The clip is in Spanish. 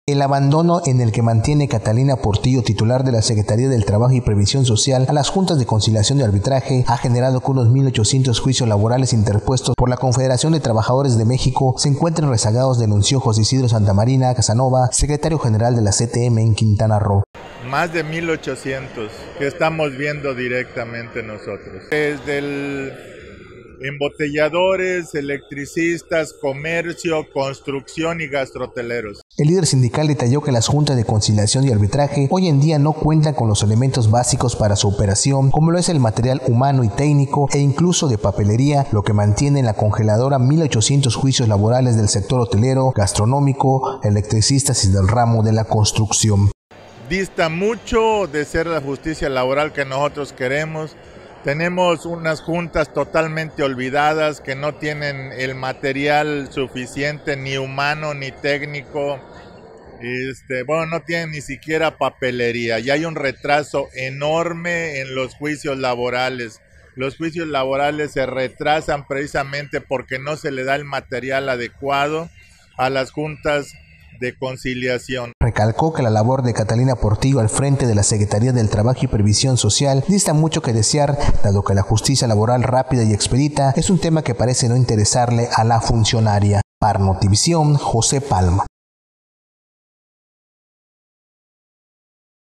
El abandono en el que mantiene Catalina Portillo, titular de la Secretaría del Trabajo y Previsión Social, a las juntas de conciliación y arbitraje ha generado que unos 1,800 juicios laborales interpuestos por la Confederación de Trabajadores de México se encuentren rezagados, denunció José Isidro Santamarina Casanova, secretario general de la CTM en Quintana Roo. Más de 1,800 que estamos viendo directamente nosotros. Desde embotelladores, electricistas, comercio, construcción y gastroteleros. El líder sindical detalló que las juntas de conciliación y arbitraje hoy en día no cuentan con los elementos básicos para su operación, como lo es el material humano y técnico e incluso de papelería, lo que mantiene en la congeladora 1,800 juicios laborales del sector hotelero, gastronómico, electricistas y del ramo de la construcción. Dista mucho de ser la justicia laboral que nosotros queremos. Tenemos unas juntas totalmente olvidadas que no tienen el material suficiente, ni humano ni técnico. No tienen ni siquiera papelería y hay un retraso enorme en los juicios laborales. Los juicios laborales se retrasan precisamente porque no se le da el material adecuado a las juntas de conciliación. Recalcó que la labor de Catalina Portillo al frente de la Secretaría del Trabajo y Previsión Social dista mucho que desear, dado que la justicia laboral rápida y expedita es un tema que parece no interesarle a la funcionaria. Para Notivisión, José Palma.